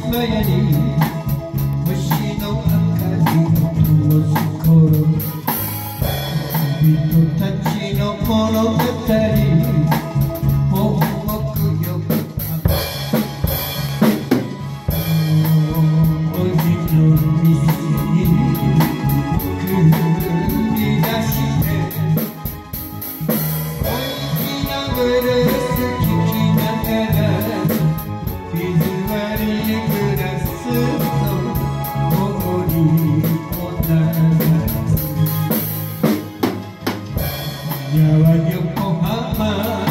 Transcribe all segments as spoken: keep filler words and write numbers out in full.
島屋に星の明かりを灯す頃、人たちの物語放牧よおじの店に繰り出しておいしなブルース聴きながら水割りグラスの氷を流すやは横浜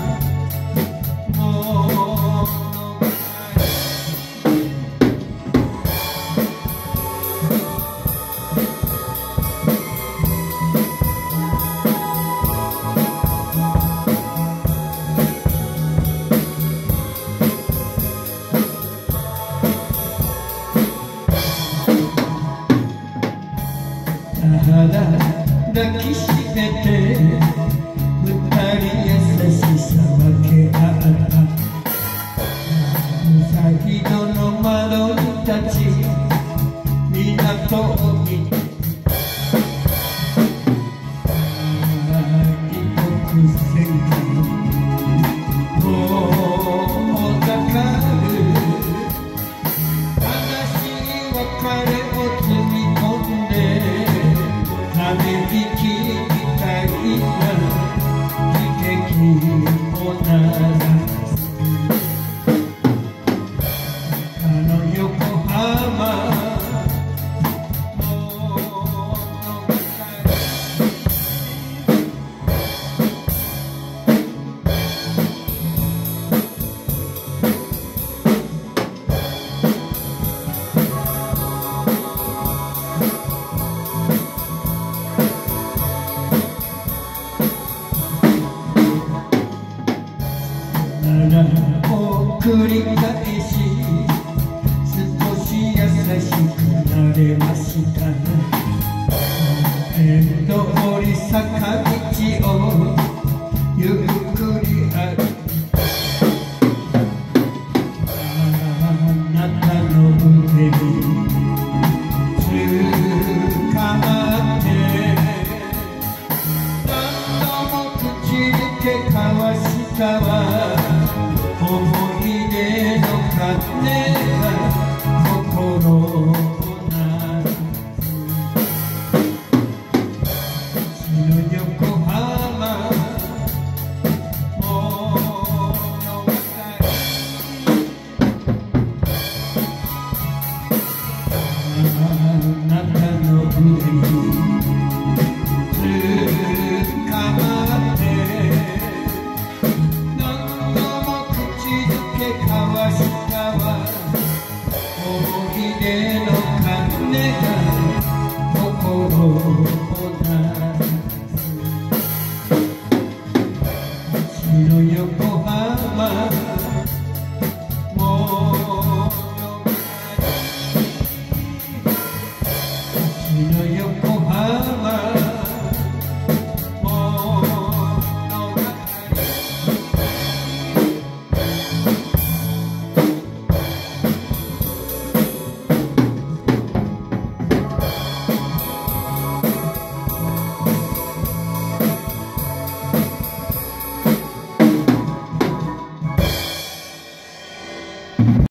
抱きしめて二人優しさ分け合ったうさぎ戸の窓に立ち港を見て異国船遠ざかる悲しい別れを積み込んでため息みたいな汽笛を鳴らすあの横浜を繰り返し少し優しくなれました縁通り坂道をゆっくり歩くあなたの腕につかまって何度も口づけ交わしたわ思い出の鐘が心